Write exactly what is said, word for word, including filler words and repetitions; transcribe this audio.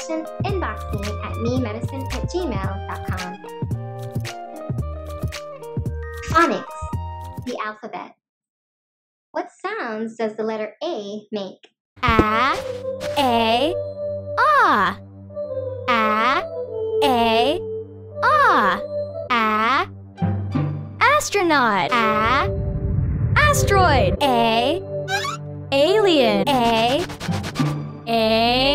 questions, inbox me at me medicine at gmail dot com. Phonics, the alphabet. What sounds does the letter A make? A, A, ah. A, A, ah. A, astronaut. A, asteroid. A, alien. A, A.